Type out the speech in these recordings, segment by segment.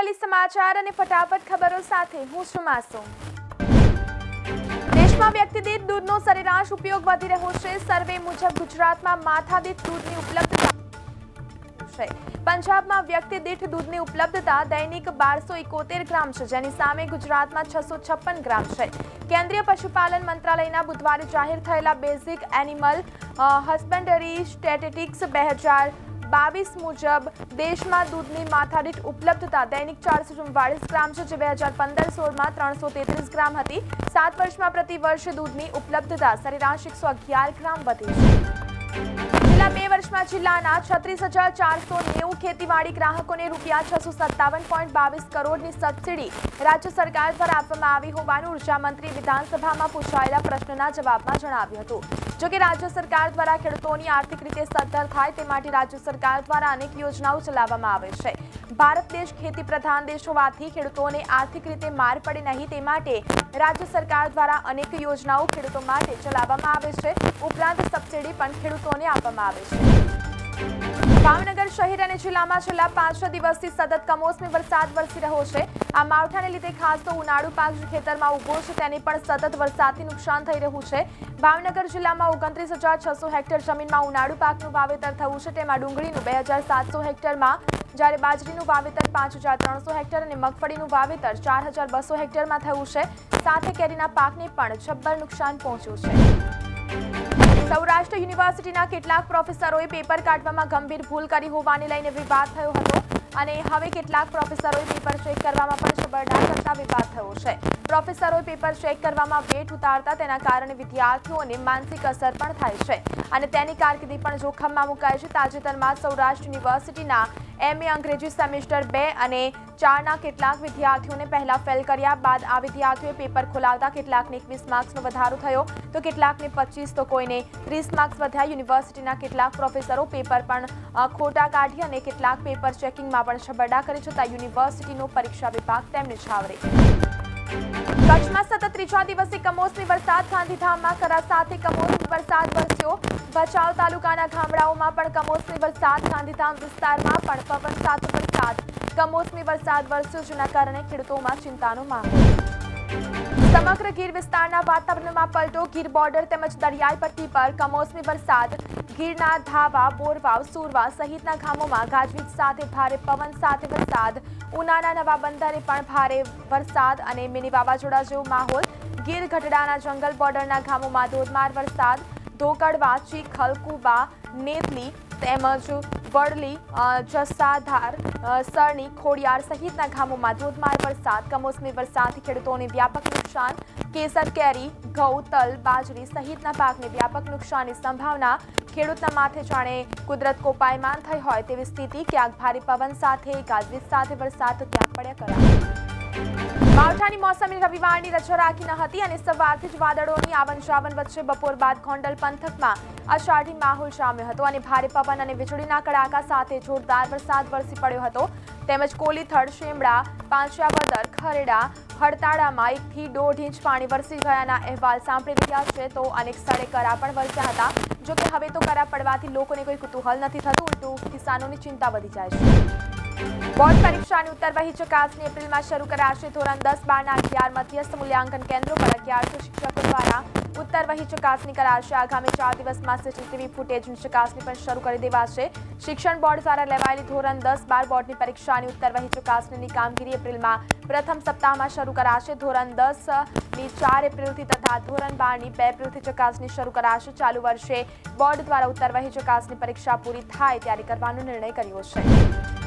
અમરેલી સમાચાર અને ફટાફટ ખબરો સાથે હું છું માસૂમ। દેશમાં વ્યક્તિ દીઠ દૂધનો સરેરાશ ઉપયોગ વધી રહ્યો છે। સર્વે મુજબ ગુજરાતમાં માથાદીઠ દૂધની ઉપલબ્ધતા છે। પંજાબમાં વ્યક્તિ દીઠ દૂધની ઉપલબ્ધતા દૈનિક 1271 ગ્રામ છે, જેની સામે ગુજરાતમાં 656 ગ્રામ છે। કેન્દ્રીય પશુપાલન મંત્રાલયના બુધવારે જાહેર થયેલા બેઝિક એનિમલ હસબન્ડરી સ્ટેટિસ્ટિક્સ 2022 મુજબ દેશમાં દૂધની માથાદીઠ ઉપલબ્ધતા દૈનિક 444 ગ્રામ છે, જે 2015-16માં 333 ગ્રામ હતી। 7 વર્ષમાં પ્રતિ વર્ષ દૂધની ઉપલબ્ધતા સરેરાશ 111 ગ્રામ વધી છે। છેલ્લા 2 વર્ષમાં જિલ્લાના 36,490 ખેતીવાડી ગ્રાહકોને ₹657.22 કરોડની સબસિડી રાજ્ય સરકાર દ્વારા આપવામાં આવી હોવાનું ઉર્જા મંત્રી વિધાનસભામાં પૂછાયેલા પ્રશ્નના જવાબમાં જણાવ્યું હતું। જોકે રાજ્ય સરકાર દ્વારા ખેડૂતોની આર્થિક રીતે સદ્ધર થાય તે માટે રાજ્ય સરકાર દ્વારા અનેક યોજનાઓ ચલાવવામાં આવે છે। ભારત દેશ ખેતી પ્રધાન દેશ હોવાથી ખેડૂતોને આર્થિક રીતે માર પડે નહીં તે માટે રાજ્ય સરકાર દ્વારા અનેક યોજનાઓ ખેડૂતો માટે ચલાવવામાં આવે છે। ઉપરાંત સબસિડી પણ ખેડૂતોને આપવામાં આવે છે। ભાવનગર શહેર અને જિલ્લામાં છેલ્લા 5 દિવસથી સતત કમોસમી વરસાદ વરસી રહ્યો છે। આ માવઠાને લીધે ખાસ તો ઉનાળુ પાક જે ખેતરમાં ઉભો છે તેને પણ સતત વરસાદથી નુકસાન થઈ રહ્યું છે। ભાવનગર જિલ્લામાં 29,600 હેક્ટર જમીનમાં ઉનાળુ પાકનું વાવેતર થયું છે। તેમાં ડુંગળીનું 2,700 હેક્ટરમાં, જ્યારે બાજરીનું વાવેતર 5,300 હેક્ટર અને મગફળીનું વાવેતર 4,200 હેક્ટરમાં થયું છે। સાથે કેરીના પાકને પણ જબ્બર નુકસાન પહોંચ્યું છે। સૌરાષ્ટ્ર યુનિવર્સિટીના કેટલાક પ્રોફેસરોએ પેપર કાઢવામાં ગંભીર ભૂલ કરી હોવાને લઈને વિવાદ થયો હતો અને હવે કેટલાક પ્રોફેસરોએ પેપર ચેક કરવામાં પણ છબરડા કરતા વિવાદ થયો છે। પ્રોફેસરોએ પેપર ચેક કરવામાં વેઠ ઉતારતા તેના કારણે વિદ્યાર્થીઓને માનસિક અસર પણ થાય છે અને તેની કારકિર્દી પણ જોખમમાં મુકાય છે। તાજેતરમાં સૌરાષ્ટ્ર યુનિવર્સિટીના MA અંગ્રેજી સેમેસ્ટર 2 અને 4ના કેટલાક વિદ્યાર્થીઓને પહેલા ફેલ કર્યા બાદ આ વિદ્યાર્થીઓએ પેપર ખોલાવતા કેટલાકને 21 માર્ક્સનો વધારો થયો તો કેટલાકને 25 તો કોઈને 30 માર્ક્સ વધ્યા। યુનિવર્સિટીના કેટલાક પ્રોફેસરો પેપર પણ ખોટા કાઢી અને કેટલાક પેપર ચેકિંગમાં પણ છબરડા કરી છતાં યુનિવર્સિટીનો પરીક્ષા વિભાગ તેમને છાવરે। કચ્છમાં સતત ત્રીજા દિવસે કમોસમી વરસાદ। ગાંધીધામમાં કરા સાથે કમોસમી વરસાદ વરસ્યો। ભચાઉ તાલુકાના ગામડાઓમાં પણ કમોસમી વરસાદ। ગાંધીધામ વિસ્તારમાં પણ પવન સાથે વરસાદ કમોસમી વરસાદ વરસ્યો, જેના કારણે ખેડૂતોમાં ચિંતાનો માહોલ। સમગ્ર ગીર વિસ્તારના વાતાવરણમાં પલટો। ગીર બોર્ડર તેમજ દરિયાઈ પટ્ટી પર કમોસમી વરસાદ। ગીરના ધાવા, બોરવાવ, સુરવા સહિતના ગામોમાં ગાજવીજ સાથે ભારે પવન સાથે વરસાદ। ઉનાના નવા બંદરે પણ ભારે વરસાદ અને મિની વાવાઝોડા જેવો માહોલ। ગીર ગઢડાના જંગલ બોર્ડરના ગામોમાં ધોધમાર વરસાદ। ધોકડવા, ચીખલ, કુબા, નેતલી તેમજ વડલી, જસાધાર, સરણી, ખોડિયાર સહિતના ગામોમાં ધોધમાર વરસાદ। કમોસમી વરસાદથી ખેડૂતોને વ્યાપક નુકસાન। કેસર કેરી, ઘઉં, તલ, બાજરી સહિતના પાકને વ્યાપક નુકસાનની સંભાવના। ખેડૂતના માથે જાણે કુદરત કોપાયમાન થઈ હોય તેવી સ્થિતિ। ક્યાંક ભારે પવન સાથે ગાજવીજ સાથે વરસાદ તો ક્યાંક પડ્યા કરા। માવઠાની મોસમે રવિવારની રજા રાખી ન હતી અને સવારથી જ વાદળોની આવન જાવન વચ્ચે બપોર બાદ ગોંડલ પંથકમાં અષાઢી માહોલ જામ્યો હતો અને ભારે પવન અને વીજળીના કડાકા સાથે જોરદાર વરસાદ વરસી પડ્યો હતો। તેમજ કોલીથડ, શેમડા, પાંચિયાવદર, ખરેડા, હડતાળામાં 1 થી 1.5 ઇંચ પાણી વરસી ગયાના અહેવાલ સાંભળી રહ્યા છે તો અનેક સ્થળે કરા પણ વરસ્યા હતા। જોકે હવે તો કરા પડવાથી લોકોને કોઈ કુતૂહલ નથી થતું, ઉલટું કિસાનોની ચિંતા વધી જાય છે। બોર્ડ પરીક્ષાની ઉત્તરવહી ચકાસણી એપ્રિલમાં શરૂ કરાશે। ધોરણ 10-12ના 11 મધ્યસ્થ મૂલ્યાંકન કેન્દ્રો પર 1100 શિક્ષકો દ્વારા ઉત્તરવહી ચકાસણી કરાશે। આગામી 4 દિવસમાં CCTV ફૂટેજની ચકાસણી પણ શરૂ કરી દેવાશે। શિક્ષણ બોર્ડ દ્વારા લેવાયેલી ધોરણ 10-12 બોર્ડની પરીક્ષાની ઉત્તરવહી ચકાસણીની કામગીરી એપ્રિલમાં પ્રથમ સપ્તાહમાં શરૂ કરાશે। ધોરણ 10ની 4 એપ્રિલથી તથા ધોરણ 12ની 2 એપ્રિલથી ચકાસણી શરૂ કરાશે। ચાલુ વર્ષે બોર્ડ દ્વારા ઉત્તરવહી ચકાસણી પરીક્ષા પૂરી થાય ત્યારે કરવાનો નિર્ણય કર્યો છે।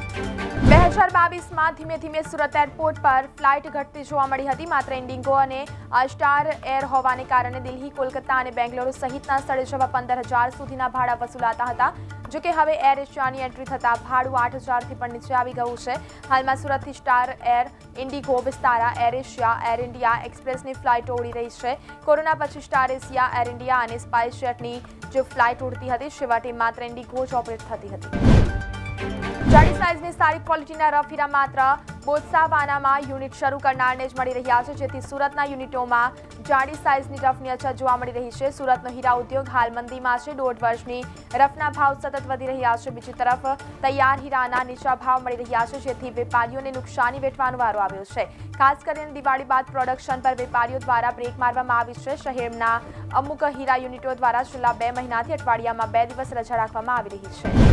2022માં ધીમે ધીમે સુરત એરપોર્ટ પર ફ્લાઇટ ઘટતી જોવા મળી હતી। માત્ર ઇન્ડિગો અને સ્ટાર એર હોવાને કારણે દિલ્હી, કોલકાતા અને બેંગ્લોર સહિતના સ્થળે જવા 15,000 સુધીના ભાડા વસૂલાતા હતા। જોકે હવે એર એશિયાની એન્ટ્રી થતાં ભાડું 8,000થી પણ નીચે આવી ગયું છે। હાલમાં સુરતથી Star Air, IndiGo, Vistara, AirAsia, Air India એક્સપ્રેસની ફ્લાઇટો ઉડી રહી છે। કોરોના પછી સ્ટાર એશિયા, એર ઇન્ડિયા અને સ્પાઇસ જેટની જે ફ્લાઇટ ઉડતી હતી છેવટે માત્ર ઇન્ડિગો જ ઓપરેટ થતી હતી। જાડી સાઇઝની સારી ક્વોલિટીના રફ હીરા માત્ર બોત્સાવાનામાં યુનિટ શરૂ કરનારને જ મળી રહ્યા છે, જેથી સુરતના યુનિટોમાં જાડી સાઇઝની રફની અછત જોવા મળી રહી છે. સુરતનો હીરા ઉદ્યોગ હાલ મંદીમાં છે. 1.5 વર્ષની રફના ભાવ સતત વધી રહ્યા છે. બીજી તરફ તૈયાર હીરાના નીચા ભાવ મળી રહ્યા છે, જેથી વેપારીઓને નુકસાની વેઠવાનો વારો આવ્યો છે. ખાસ કરીને દિવાળી બાદ પ્રોડક્શન પર વેપારીઓ દ્વારા બ્રેક મારવામાં આવી છે. શહેરના અમુક હીરા યુનિટો દ્વારા છેલ્લા 2 મહિનાથી અઠવાડિયામાં 2 દિવસ રજા રાખવામાં આવી રહી છે.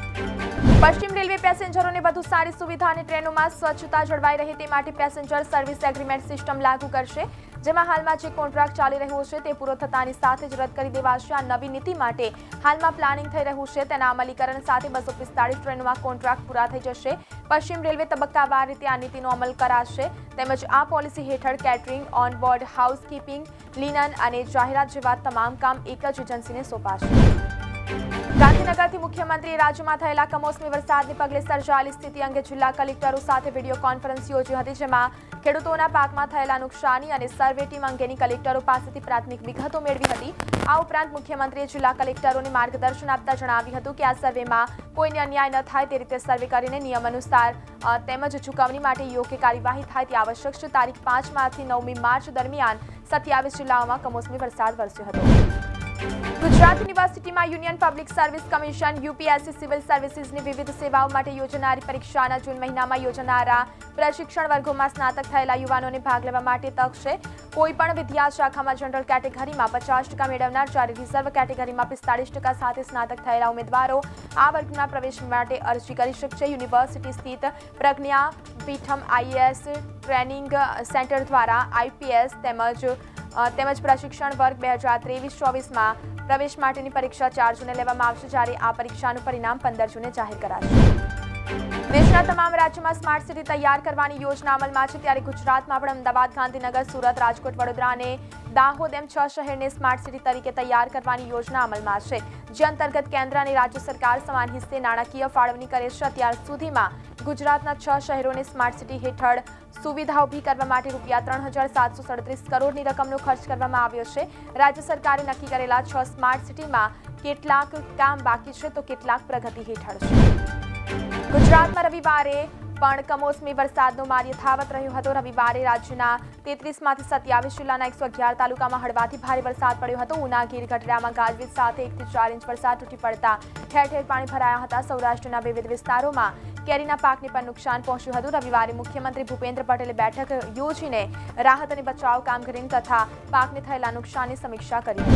પશ્ચિમ રેલવે પેસેન્જરોને વધુ સારી સુવિધા અને ટ્રેનોમાં સ્વચ્છતા જળવાઈ રહે તે માટે પેસેન્જર સર્વિસ એગ્રીમેન્ટ સિસ્ટમ લાગુ કરશે, જેમાં હાલમાં જે કોન્ટ્રાક્ટ ચાલી રહ્યો છે તે પૂરો થતાની સાથે જ રદ કરી દેવાશે. આ નવી નીતિ માટે હાલમાં પ્લાનિંગ થઈ રહ્યું છે. તેના અમલીકરણ સાથે 245 ટ્રેનોમાં કોન્ટ્રાક્ટ પૂરા થઈ જશે. પશ્ચિમ રેલવે તબક્કાવાર રીતે આ નીતિનો અમલ કરાશે. તેમજ આ પોલિસી હેઠળ catering, on board housekeeping, linen અને જાહેરાત જેવા તમામ કામ એક જ એજન્સીને સોંપાશે. ગાંધીનગરથી મુખ્યમંત્રીએ રાજ્યમાં થયેલા કમોસમી વરસાદને પગલે સર્જાયેલી સ્થિતિ અંગે જિલ્લા કલેક્ટરો સાથે વિડીયો કોન્ફરન્સ યોજી હતી, જેમાં ખેડૂતોના પાકમાં થયેલા નુકસાની અને સર્વે ટીમ અંગેની કલેક્ટરો પાસેથી પ્રાથમિક વિગતો મેળવી હતી. આ ઉપરાંત મુખ્યમંત્રીએ જિલ્લા કલેક્ટરોને માર્ગદર્શન આપતા જણાવ્યું હતું કે આ સર્વેમાં કોઈને અન્યાય ન થાય તે રીતે સર્વે કરીને નિયમ અનુસાર તેમજ ચૂકવણી માટે યોગ્ય કાર્યવાહી થાય તે આવશ્યક છે. તારીખ 5 માર્ચથી 9મી માર્ચ દરમિયાન 27 જિલ્લાઓમાં કમોસમી વરસાદ વરસ્યો હતો. ગુજરાત યુનિવર્સિટીમાં Union Public Service Commission UPSC civil સર્વિસીસની વિવિધ સેવાઓ માટે યોજનારી પરીક્ષાના જૂન મહિનામાં યોજનારા પ્રશિક્ષણ વર્ગોમાં સ્નાતક થયેલા યુવાનોને ભાગ લેવા માટે તક છે. કોઈપણ વિદ્યા શાખામાં જનરલ કેટેગરીમાં 50% મેળવનાર, જ્યારે રિઝર્વ કેટેગરીમાં 45% સાથે સ્નાતક થયેલા ઉમેદવારો આ વર્ગના પ્રવેશ માટે અરજી કરી શકશે. યુનિવર્સિટી સ્થિત Pragna Peetham IAS training centre દ્વારા આઈપીએસ તેમજ પ્રશિક્ષણ વર્ગ 2023-24માં પ્રવેશ માટેની પરીક્ષા 4 જૂને લેવામાં આવશે, જ્યારે આ પરીક્ષાનું પરિણામ 15 જૂને જાહેર કરાશે. દેશના તમામ રાજ્યોમાં સ્માર્ટ સિટી તૈયાર કરવાની યોજના અમલમાં છે, ત્યારે ગુજરાતમાં પણ અમદાવાદ, ગાંધીનગર, સુરત, રાજકોટ, વડોદરા અને દાહોદ એમ 6 શહેરને સ્માર્ટ સિટી તરીકે તૈયાર કરવાની યોજના અમલમાં છે, જે અંતર્ગત કેન્દ્ર અને રાજ્ય સરકાર સમાન હિસ્સે નાણાકીય ફાળવણી કરે છે. અત્યાર સુધીમાં ગુજરાતના 6 શહેરોને સ્માર્ટ સિટી હેઠળ સુવિધા ઊભી કરવા માટે ₹3,737 કરોડની રકમનો ખર્ચ કરવામાં આવ્યો છે. રાજ્ય સરકારે નક્કી કરેલા 6 સ્માર્ટ સિટીમાં કેટલાક કામ બાકી છે તો કેટલાક પ્રગતિ હેઠળ છે. ગુજરાતમાં રવિવારે પણ કમોસમી વરસાદનો માર યથાવત રહ્યો હતો. રવિવારે રાજ્યના 33માંથી 27 જિલ્લાના 111 તાલુકામાં હળવાથી ભારે વરસાદ પડ્યો હતો. ઉના, ગીર, ગઢડામાં ગાજવીજ સાથે 1 થી 4 ઇંચ વરસાદ તૂટી પડતા ઠેર ઠેર પાણી ભરાયા હતા. સૌરાષ્ટ્રના વિવિધ વિસ્તારોમાં કેરીના પાકને પણ નુકસાન પહોંચ્યું હતું. રવિવારે મુખ્યમંત્રી ભૂપેન્દ્ર પટેલે બેઠક યોજીને રાહત અને બચાવ કામગીરી તથા પાકને થયેલા નુકસાનની સમીક્ષા કરી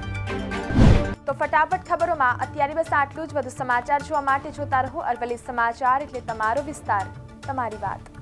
હતી. તો ફટાફટ ખબરોમાં અત્યારે બસ આટલું જ. વધુ સમાચાર જોવા માટે જોતા રહો અરવલ્લી સમાચાર, એટલે તમારો વિસ્તાર, તમારી વાત.